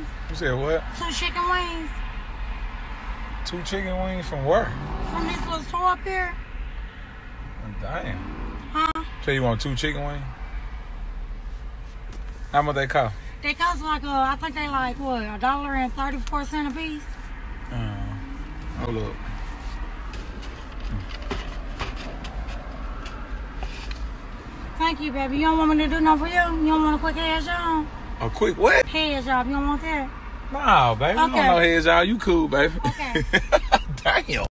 wings. You said what? 2 chicken wings. 2 chicken wings from where? From this little store up here. Damn. Huh? So you want 2 chicken wings? How much they cost? They cost like, I think they like, what, $1.34 a piece? Hold up. Thank you, baby. You don't want me to do nothing for you? You don't want a quick head job? A quick what? Head job. You don't want that? Nah, baby. Okay. You don't know head job. You cool, baby. Okay. Damn.